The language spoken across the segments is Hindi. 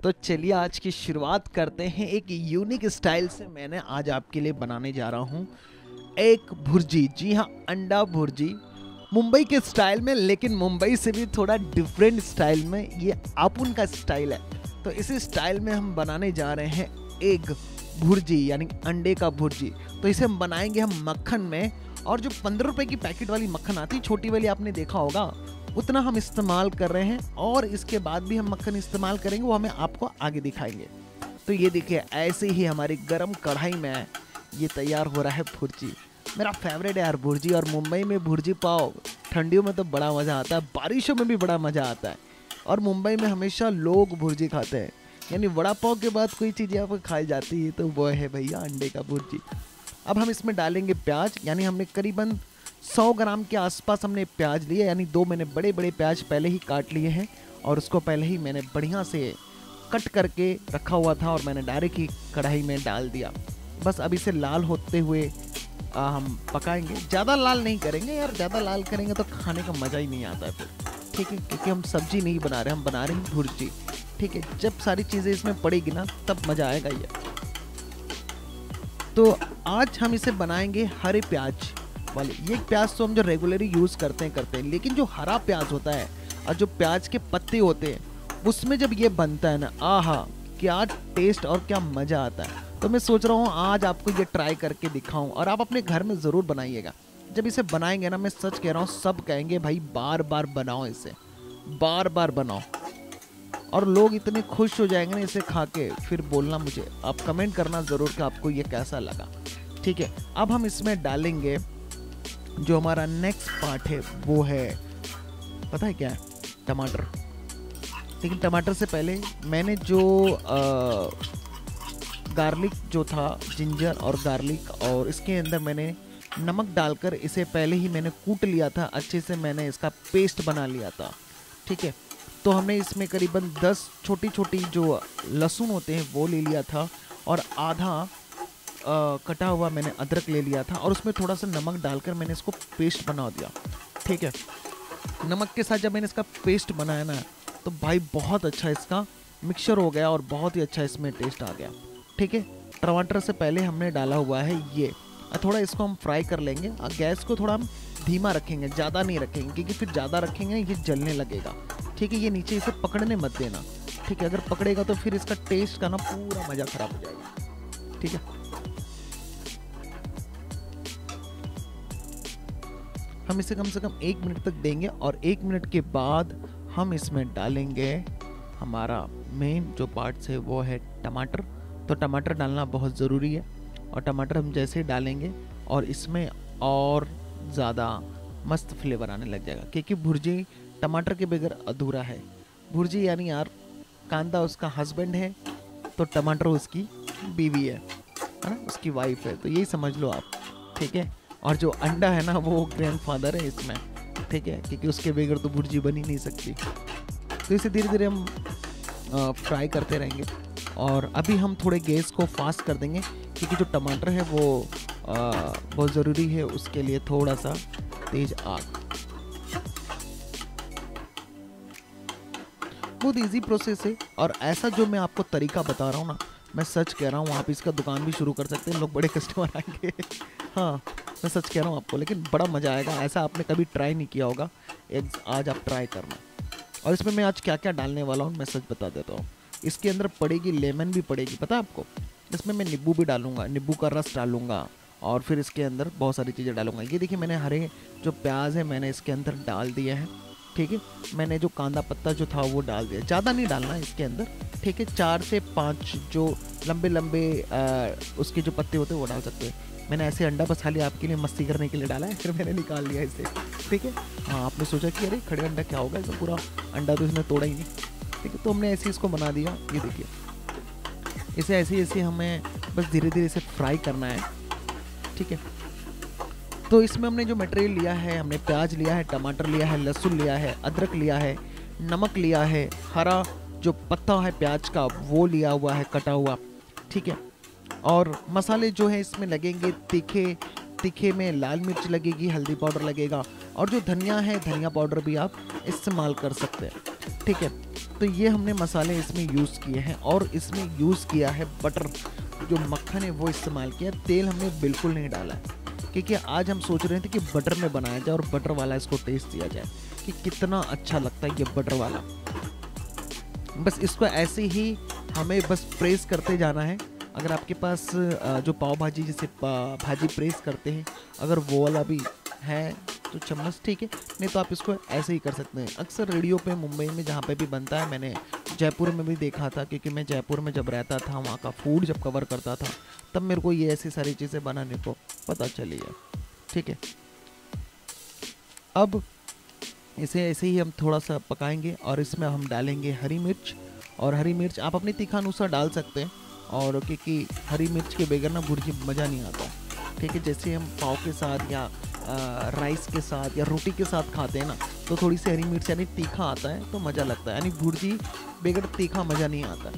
तो चलिए आज की शुरुआत करते हैं एक यूनिक स्टाइल से। मैंने आज आपके लिए बनाने जा रहा हूँ एक भुर्जी। जी हाँ, अंडा भुर्जी मुंबई के स्टाइल में, लेकिन मुंबई से भी थोड़ा डिफरेंट स्टाइल में। ये अपुन का स्टाइल है, तो इसी स्टाइल में हम बनाने जा रहे हैं एग भुर्जी यानी अंडे का भुर्जी। तो इसे हम बनाएंगे हम मक्खन में, और जो 15 रुपए की पैकेट वाली मक्खन आती है छोटी वाली, आपने देखा होगा, उतना हम इस्तेमाल कर रहे हैं। और इसके बाद भी हम मक्खन इस्तेमाल करेंगे, वो हमें आपको आगे दिखाएंगे। तो ये देखिए, ऐसे ही हमारी गरम कढ़ाई में ये तैयार हो रहा है भुर्जी। मेरा फेवरेट है यार भुर्जी, और मुंबई में भुर्जी पाव ठंडियों में तो बड़ा मज़ा आता है, बारिशों में भी बड़ा मज़ा आता है। और मुंबई में हमेशा लोग भुर्जी खाते हैं, यानी वड़ा पाव के बाद कोई चीज़ यहाँ पर खाई जाती है तो वो है भैया अंडे का भुर्जी। अब हम इसमें डालेंगे प्याज, यानी हमने करीबन 100 ग्राम के आसपास हमने प्याज लिए, यानी 2 मैंने बड़े बड़े प्याज पहले ही काट लिए हैं, और उसको पहले ही मैंने बढ़िया से कट करके रखा हुआ था, और मैंने डायरेक्ट ही कढ़ाई में डाल दिया। बस अब इसे लाल होते हुए हम पकाएंगे। ज़्यादा लाल नहीं करेंगे यार, ज़्यादा लाल करेंगे तो खाने का मज़ा ही नहीं आता है फिर, ठीक है, क्योंकि हम सब्जी नहीं बना रहे, हम बना रहे हैं भुर्जी, ठीक है। जब सारी चीज़ें इसमें पड़ेगी ना तब मज़ा आएगा ये। तो आज हम इसे बनाएंगे हरे प्याज वाले। ये प्याज तो हम जो रेगुलरली यूज़ करते हैं, लेकिन जो हरा प्याज होता है और जो प्याज के पत्ते होते हैं उसमें जब ये बनता है ना, आहा क्या टेस्ट और क्या मज़ा आता है। तो मैं सोच रहा हूँ आज आपको ये ट्राई करके दिखाऊं, और आप अपने घर में ज़रूर बनाइएगा। जब इसे बनाएंगे ना, मैं सच कह रहा हूँ, सब कहेंगे भाई बार बार बनाओ इसे, बार बार बनाओ, और लोग इतने खुश हो जाएंगे ना इसे खा के। फिर बोलना मुझे, आप कमेंट करना ज़रूर कि आपको ये कैसा लगा, ठीक है। अब हम इसमें डालेंगे जो हमारा नेक्स्ट पार्ट है, वो है, पता है क्या है, टमाटर। लेकिन टमाटर से पहले मैंने जो गार्लिक जो था, जिंजर और गार्लिक, और इसके अंदर मैंने नमक डालकर इसे पहले ही मैंने कूट लिया था अच्छे से, मैंने इसका पेस्ट बना लिया था, ठीक है। तो हमने इसमें करीबन 10 छोटी छोटी जो लहसुन होते हैं वो ले लिया था, और आधा कटा हुआ मैंने अदरक ले लिया था, और उसमें थोड़ा सा नमक डालकर मैंने इसको पेस्ट बना दिया, ठीक है। नमक के साथ जब मैंने इसका पेस्ट बनाया ना, तो भाई बहुत अच्छा इसका मिक्सचर हो गया, और बहुत ही अच्छा इसमें टेस्ट आ गया, ठीक है। टमाटर से पहले हमने डाला हुआ है ये, थोड़ा इसको हम फ्राई कर लेंगे, और गैस को थोड़ा हम धीमा रखेंगे, ज़्यादा नहीं रखेंगे, क्योंकि फिर ज़्यादा रखेंगे ये जलने लगेगा, ठीक है। ये नीचे इसे पकड़ने मत देना, ठीक है। अगर पकड़ेगा तो फिर इसका टेस्ट का ना पूरा मज़ा ख़राब हो जाएगा, ठीक है। हम इसे कम से कम 1 मिनट तक देंगे, और 1 मिनट के बाद हम इसमें डालेंगे हमारा मेन जो पार्ट्स है, वो है टमाटर। तो टमाटर डालना बहुत ज़रूरी है, और टमाटर हम जैसे ही डालेंगे और इसमें और ज़्यादा मस्त फ्लेवर आने लग जाएगा, क्योंकि भुर्जी टमाटर के बगैर अधूरा है। भुर्जी यानी यार कांदा उसका हस्बैंड है, तो टमाटर उसकी बीवी है ना, उसकी वाइफ है, तो यही समझ लो आप, ठीक है। और जो अंडा है ना, वो ग्रैंडफादर है इसमें, ठीक है, क्योंकि उसके बगैर तो भुर्जी बन ही नहीं सकती। तो इसे धीरे धीरे हम फ्राई करते रहेंगे, और अभी हम थोड़े गैस को फास्ट कर देंगे, क्योंकि जो टमाटर है वो बहुत ज़रूरी है, उसके लिए थोड़ा सा तेज आग। बहुत इजी प्रोसेस है, और ऐसा जो मैं आपको तरीका बता रहा हूँ ना, मैं सच कह रहा हूँ, आप इसका दुकान भी शुरू कर सकते हैं, लोग बड़े कस्टमर आएंगे। हाँ, मैं सच कह रहा हूँ आपको, लेकिन बड़ा मज़ा आएगा। ऐसा आपने कभी ट्राई नहीं किया होगा, आज आप ट्राई करना। और इसमें मैं आज क्या क्या डालने वाला हूँ मैं सच बता देता हूँ। इसके अंदर पड़ेगी लेमन भी पड़ेगी, पता है आपको। इसमें मैं नींबू भी डालूंगा, नींबू का रस डालूंगा, और फिर इसके अंदर बहुत सारी चीज़ें डालूंगा। ये देखिए, मैंने हरे जो प्याज है मैंने इसके अंदर डाल दिया है, ठीक है। मैंने जो कांदा पत्ता जो था वो डाल दिया, ज़्यादा नहीं डालना इसके अंदर, ठीक है। 4 से 5 जो लंबे लंबे उसके जो पत्ते होते हैं वो डाल सकते हैं। मैंने ऐसे अंडा बस खाली आपके लिए मस्ती करने के लिए डाला है, फिर मैंने निकाल लिया इसे, ठीक है। हाँ, आपने सोचा कि अरे खड़े अंडा क्या होगा, इसमें पूरा अंडा तो इसने तोड़ा ही नहीं, ठीक है। तो हमने ऐसे इसको बना दिया। ये देखिए, इसे ऐसे ऐसे हमें बस धीरे धीरे इसे फ्राई करना है, ठीक है। तो इसमें हमने जो मटेरियल लिया है, हमने प्याज लिया है, टमाटर लिया है, लहसुन लिया है, अदरक लिया है, नमक लिया है, हरा जो पत्ता है प्याज का वो लिया हुआ है कटा हुआ, ठीक है। और मसाले जो है इसमें लगेंगे तीखे में लाल मिर्च लगेगी, हल्दी पाउडर लगेगा, और जो धनिया है, धनिया पाउडर भी आप इस्तेमाल कर सकते हैं, ठीक है। तो ये हमने मसाले इसमें यूज़ किए हैं और इसमें यूज़ किया है बटर, जो मक्खन है वो इस्तेमाल किया। तेल हमने बिल्कुल नहीं डाला है, क्योंकि आज हम सोच रहे थे कि बटर में बनाया जाए और बटर वाला इसको टेस्ट दिया जाए कि कितना अच्छा लगता है ये बटर वाला। बस इसको ऐसे ही हमें बस प्रेस करते जाना है। अगर आपके पास जो पाव भाजी जैसे भाजी प्रेस करते हैं, अगर वो वाला भी है तो चम्मच ठीक है, नहीं तो आप इसको ऐसे ही कर सकते हैं। अक्सर रेडियो पे मुंबई में जहाँ पे भी बनता है, मैंने जयपुर में भी देखा था, क्योंकि मैं जयपुर में जब रहता था, वहाँ का फूड जब कवर करता था, तब मेरे को ये ऐसी सारी चीज़ें बनाने को पता चली है। ठीक है, अब इसे ऐसे ही हम थोड़ा सा पकाएंगे और इसमें हम डालेंगे हरी मिर्च। और हरी मिर्च आप अपने तीखा अनुसार डाल सकते हैं, और क्योंकि हरी मिर्च के बगैर ना भुर्जी मज़ा नहीं आता। ठीक है, जैसे हम पाव के साथ या राइस के साथ या रोटी के साथ खाते हैं ना, तो थोड़ी सी हरी मिर्च यानी तीखा आता है तो मज़ा लगता है, यानी भुर्जी बगैर तीखा मज़ा नहीं आता।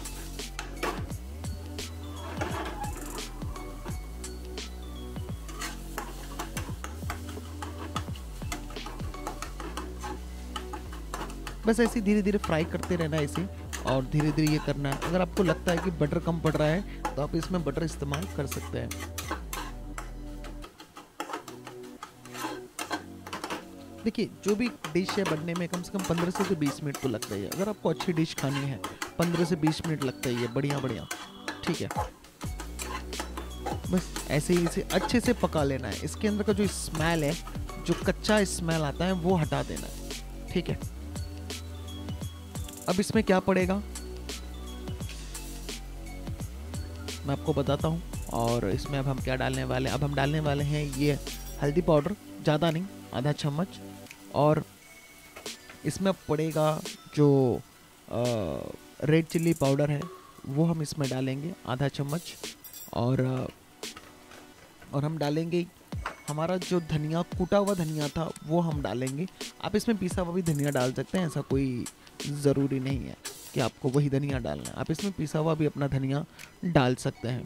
बस ऐसे धीरे धीरे फ्राई करते रहना है इसे, और धीरे धीरे ये करना है। अगर आपको लगता है कि बटर कम पड़ रहा है तो आप इसमें बटर इस्तेमाल कर सकते हैं। देखिए, जो भी डिश है बनने में कम से कम 15 से 20 मिनट तो लगता ही है। अगर आपको अच्छी डिश खानी है 15 से 20 मिनट लगता ही है, बढ़िया बढ़िया। ठीक है, बस ऐसे ही इसे अच्छे से पका लेना है। इसके अंदर का जो स्मेल है, जो कच्चा स्मेल आता है, वो हटा देना है। ठीक है, अब इसमें क्या पड़ेगा मैं आपको बताता हूँ। और इसमें अब हम क्या डालने वाले हैं, अब हम डालने वाले हैं ये हल्दी पाउडर, ज़्यादा नहीं, आधा चम्मच। और इसमें पड़ेगा जो रेड चिल्ली पाउडर है, वो हम इसमें डालेंगे आधा चम्मच। और हम डालेंगे हमारा जो धनिया, कूटा हुआ धनिया था, वो हम डालेंगे। आप इसमें पिसा हुआ भी धनिया डाल सकते हैं, ऐसा कोई ज़रूरी नहीं है कि आपको वही धनिया डालना है। आप इसमें पिसा हुआ भी अपना धनिया डाल सकते हैं।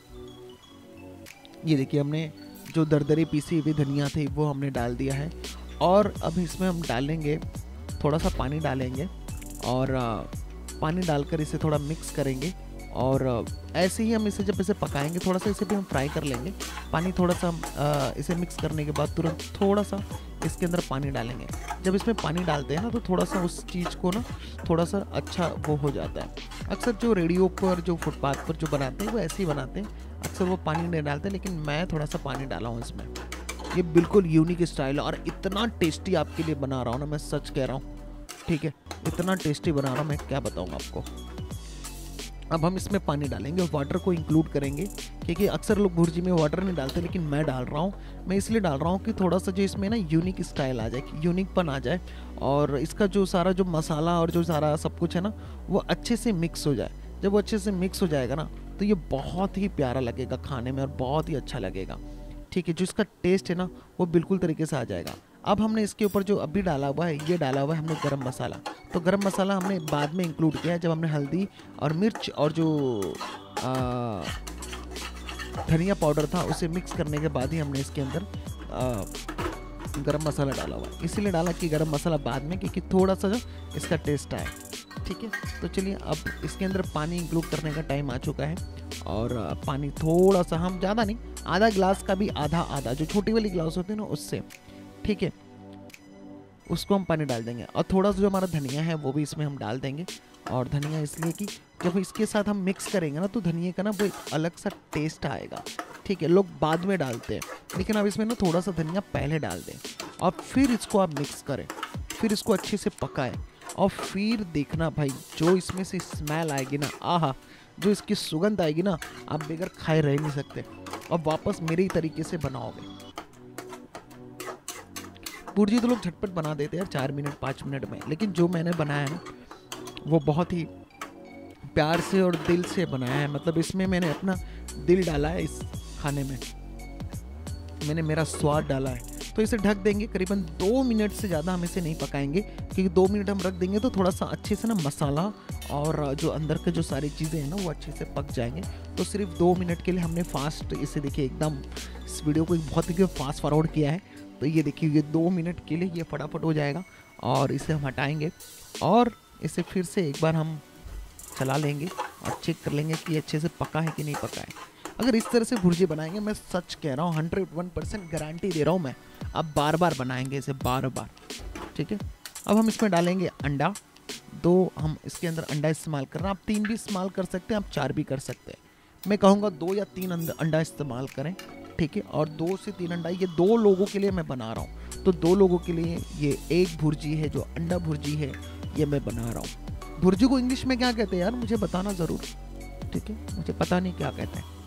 ये देखिए, हमने जो दरदरी पीसी हुई धनिया थी वो हमने डाल दिया है। और अब इसमें हम डालेंगे थोड़ा सा पानी डालेंगे, और पानी डालकर इसे थोड़ा मिक्स करेंगे। और ऐसे ही हम इसे जब इसे पकाएंगे, थोड़ा सा इसे भी हम फ्राई कर लेंगे। पानी थोड़ा सा इसे मिक्स करने के बाद तुरंत थोड़ा सा इसके अंदर पानी डालेंगे। जब इसमें पानी डालते हैं ना, तो थोड़ा सा उस चीज़ को ना थोड़ा सा अच्छा वो हो जाता है। अक्सर जो रेडियो पर, जो फुटपाथ पर जो बनाते हैं, वो ऐसे ही बनाते हैं, अक्सर वो पानी नहीं डालते, लेकिन मैं थोड़ा सा पानी डाला हूँ इसमें। ये बिल्कुल यूनिक स्टाइल है और इतना टेस्टी आपके लिए बना रहा हूँ ना, मैं सच कह रहा हूँ। ठीक है, इतना टेस्टी बना रहा हूँ, मैं क्या बताऊँ आपको। अब हम इसमें पानी डालेंगे और वाटर को इंक्लूड करेंगे, क्योंकि अक्सर लोग भुर्जी में वाटर नहीं डालते, लेकिन मैं डाल रहा हूँ। मैं इसलिए डाल रहा हूँ कि थोड़ा सा जो इसमें ना यूनिक स्टाइल आ जाए, यूनिकपन आ जाए, और इसका जो सारा जो मसाला और जो सारा सब कुछ है ना, वो अच्छे से मिक्स हो जाए। जब वो अच्छे से मिक्स हो जाएगा ना, तो ये बहुत ही प्यारा लगेगा खाने में और बहुत ही अच्छा लगेगा। ठीक है, जो इसका टेस्ट है ना, वो बिल्कुल तरीके से आ जाएगा। अब हमने इसके ऊपर जो अभी डाला हुआ है, ये डाला हुआ है हमने गरम मसाला। तो गरम मसाला हमने बाद में इंक्लूड किया है, जब हमने हल्दी और मिर्च और जो धनिया पाउडर था उसे मिक्स करने के बाद ही हमने इसके अंदर गरम मसाला डाला हुआ है। इसीलिए डाला कि गरम मसाला बाद में, क्योंकि थोड़ा सा जो इसका टेस्ट आए। ठीक है, तो चलिए अब इसके अंदर पानी इंक्लूड करने का टाइम आ चुका है। और पानी थोड़ा सा, हम ज़्यादा नहीं, आधा ग्लास का भी आधा आधा, जो छोटी वाली ग्लास होती है ना, उससे। ठीक है, उसको हम पानी डाल देंगे। और थोड़ा सा जो हमारा धनिया है वो भी इसमें हम डाल देंगे। और धनिया इसलिए कि जब इसके साथ हम मिक्स करेंगे ना, तो धनिया का ना वो एक अलग सा टेस्ट आएगा। ठीक है, लोग बाद में डालते हैं, लेकिन अब इसमें ना थोड़ा सा धनिया पहले डाल दें और फिर इसको आप मिक्स करें, फिर इसको अच्छे से पकाएं। और फिर देखना भाई, जो इसमें से स्मेल आएगी ना, आहा, जो इसकी सुगंध आएगी ना, आप बगैर खाए रह नहीं सकते। और वापस मेरे ही तरीके से बनाओगे। भुर्जी तो लोग झटपट बना देते हैं 4 मिनट 5 मिनट में, लेकिन जो मैंने बनाया है ना, वो बहुत ही प्यार से और दिल से बनाया है। मतलब इसमें मैंने अपना दिल डाला है, इस खाने में मैंने मेरा स्वाद डाला है। तो इसे ढक देंगे करीबन 2 मिनट से ज़्यादा हम इसे नहीं पकाएंगे, क्योंकि 2 मिनट हम रख देंगे तो थोड़ा सा अच्छे से ना मसाला और जो अंदर के जो सारी चीज़ें हैं ना, वो अच्छे से पक जाएंगे। तो सिर्फ 2 मिनट के लिए हमने फास्ट, इसे देखिए एकदम इस वीडियो को बहुत ही फास्ट फॉरवर्ड किया है। तो ये देखिए, ये 2 मिनट के लिए ये फटाफट हो जाएगा। और इसे हम हटाएंगे और इसे फिर से एक बार हम चला लेंगे और चेक कर लेंगे कि अच्छे से पका है कि नहीं पका है। अगर इस तरह से भुर्जी बनाएंगे, मैं सच कह रहा हूँ 101% गारंटी दे रहा हूँ मैं, अब बार बार बनाएंगे इसे बार बार। ठीक है, अब हम इसमें डालेंगे अंडा। 2 हम इसके अंदर अंडा इस्तेमाल कर रहे हैं, आप 3 भी इस्तेमाल कर सकते हैं, आप 4 भी कर सकते हैं। मैं कहूँगा 2 या 3 अंडा इस्तेमाल करें। ठीक है, और 2 से 3 अंडा, ये 2 लोगों के लिए मैं बना रहा हूँ, तो 2 लोगों के लिए ये एक भुर्जी है जो अंडा भुर्जी है, ये मैं बना रहा हूँ। भुर्जी को इंग्लिश में क्या कहते हैं यार, मुझे बताना ज़रूर। ठीक है, मुझे पता नहीं क्या कहते हैं।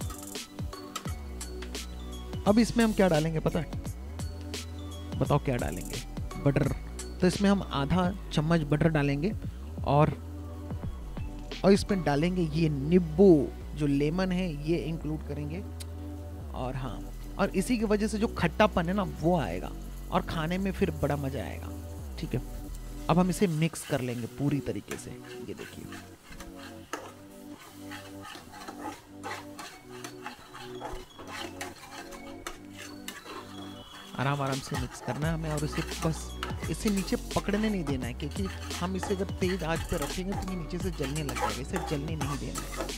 अब इसमें हम क्या डालेंगे पता है, बताओ क्या डालेंगे? बटर। तो इसमें हम आधा चम्मच बटर डालेंगे और इसमें डालेंगे ये नींबू, जो लेमन है ये इंक्लूड करेंगे। और हाँ, और इसी की वजह से जो खट्टापन है ना वो आएगा और खाने में फिर बड़ा मजा आएगा। ठीक है, अब हम इसे मिक्स कर लेंगे पूरी तरीके से। ये देखिए, आराम आराम से मिक्स करना है हमें, और इसे बस इसे नीचे पकड़ने नहीं देना है, क्योंकि हम इसे अगर तेज आंच पे रखेंगे तो ये नीचे से जलने लग जाएगा, इसे जलने नहीं देना है।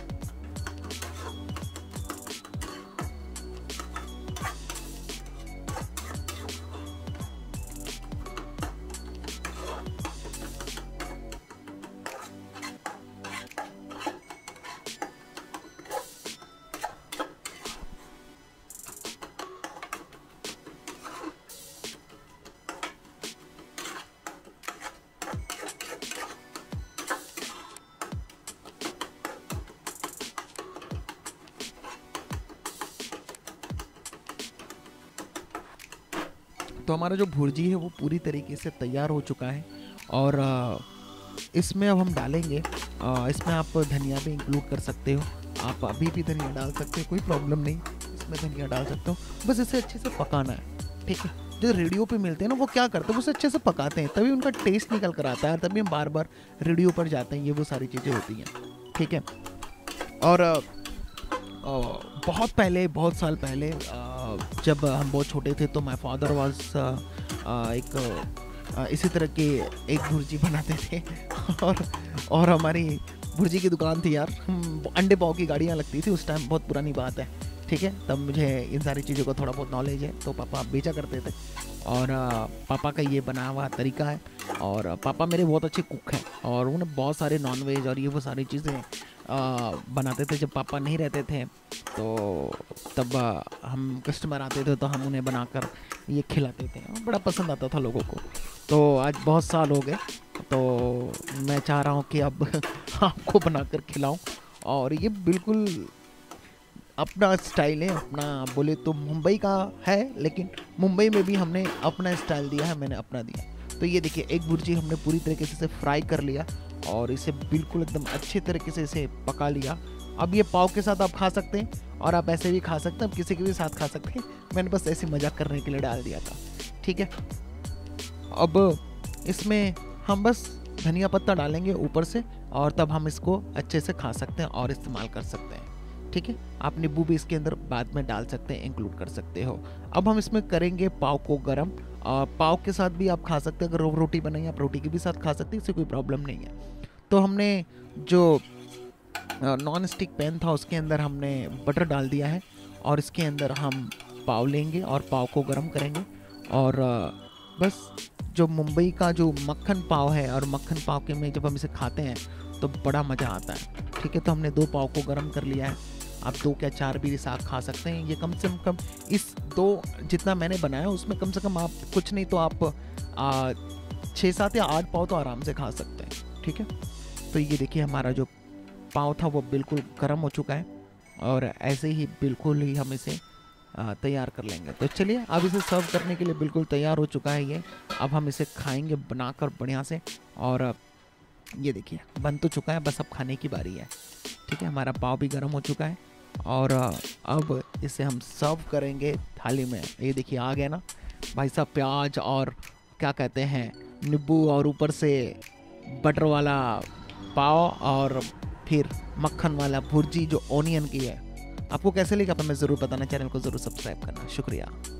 तो हमारा जो भुर्जी है वो पूरी तरीके से तैयार हो चुका है। और इसमें अब हम डालेंगे, इसमें आप धनिया भी इंक्लूड कर सकते हो, आप अभी भी धनिया डाल सकते हो, कोई प्रॉब्लम नहीं, इसमें धनिया डाल सकते हो। बस इसे अच्छे से पकाना है। ठीक है, जो रेडियो पे मिलते हैं ना वो क्या करते हैं, वो उसे अच्छे से पकाते हैं, तभी उनका टेस्ट निकल कर आता है, तभी हम बार बार रेडियो पर जाते हैं, ये वो सारी चीज़ें होती हैं। ठीक है, और बहुत पहले, बहुत साल पहले, जब हम बहुत छोटे थे तो माय फादर वाज इसी तरह के एक भुर्जी बनाते थे और हमारी भुर्जी की दुकान थी यार, अंडे पाव की गाड़ियाँ लगती थी उस टाइम, बहुत पुरानी बात है। ठीक है, तब मुझे इन सारी चीज़ों का थोड़ा बहुत नॉलेज है, तो पापा बेचा करते थे और पापा का ये बना हुआ तरीका है। और पापा मेरे बहुत अच्छे कुक हैं और उन्हें बहुत सारे नॉनवेज और ये वो सारी चीज़ें बनाते थे। जब पापा नहीं रहते थे तो तब हम कस्टमर आते थे तो हम उन्हें बनाकर ये खिलाते थे, बड़ा पसंद आता था लोगों को। तो आज बहुत साल हो गए, तो मैं चाह रहा हूँ कि अब आपको बनाकर खिलाऊं। और ये बिल्कुल अपना स्टाइल है, अपना बोले तो मुंबई का है, लेकिन मुंबई में भी हमने अपना स्टाइल दिया है, मैंने अपना दिया। तो ये देखिए, एक भुर्जी हमने पूरी तरीके से इसे फ्राई कर लिया और इसे बिल्कुल एकदम अच्छे तरीके से इसे पका लिया। अब ये पाव के साथ आप खा सकते हैं और आप ऐसे भी खा सकते हैं, आप किसी के भी साथ खा सकते हैं, मैंने बस ऐसे मजाक करने के लिए डाल दिया था। ठीक है, अब इसमें हम बस धनिया पत्ता डालेंगे ऊपर से और तब हम इसको अच्छे से खा सकते हैं और इस्तेमाल कर सकते हैं। ठीक है, आप नींबू भी इसके अंदर बाद में डाल सकते हैं, इंक्लूड कर सकते हो। अब हम इसमें करेंगे पाव को गरम, पाव के साथ भी आप खा सकते हैं, अगर रोटी बनाई आप रोटी के भी साथ खा सकते हैं, इससे कोई प्रॉब्लम नहीं है। तो हमने जो नॉन स्टिक पैन था उसके अंदर हमने बटर डाल दिया है और इसके अंदर हम पाव लेंगे और पाव को गरम करेंगे। और बस जो मुंबई का जो मक्खन पाव है, और मक्खन पाव के में जब हम इसे खाते हैं तो बड़ा मज़ा आता है। ठीक है, तो हमने 2 पाव को गरम कर लिया है, आप 2 या 4 भी साथ खा सकते हैं। ये कम से कम इस 2 जितना मैंने बनाया उसमें कम से कम आप कुछ नहीं तो आप 6-7 या 8 पाव तो आराम से खा सकते हैं। ठीक है, तो ये देखिए हमारा जो पाव था वो बिल्कुल गर्म हो चुका है और ऐसे ही बिल्कुल ही हम इसे तैयार कर लेंगे। तो चलिए, अब इसे सर्व करने के लिए बिल्कुल तैयार हो चुका है ये। अब हम इसे खाएंगे बनाकर बढ़िया से। और ये देखिए बन तो चुका है, बस अब खाने की बारी है। ठीक है, हमारा पाव भी गर्म हो चुका है और अब इसे हम सर्व करेंगे थाली में। ये देखिए आ गया ना भाई साहब, प्याज और क्या कहते हैं नींबू और ऊपर से बटर वाला पाव और फिर मक्खन वाला भुर्जी जो ऑनियन की है। आपको कैसे लगा हमें ज़रूर बताना, चैनल को ज़रूर सब्सक्राइब करना। शुक्रिया।